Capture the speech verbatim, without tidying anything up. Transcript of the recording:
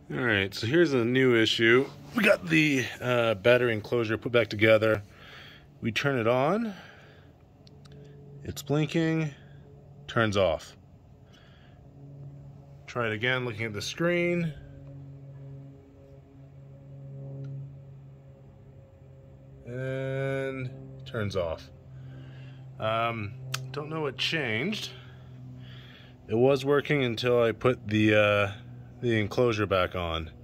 Alright, so here's a new issue. We got the uh, battery enclosure put back together. We turn it on. It's blinking. Turns off. Try it again looking at the screen. And turns off. Um, don't know what changed. It was working until I put the uh, the enclosure back on.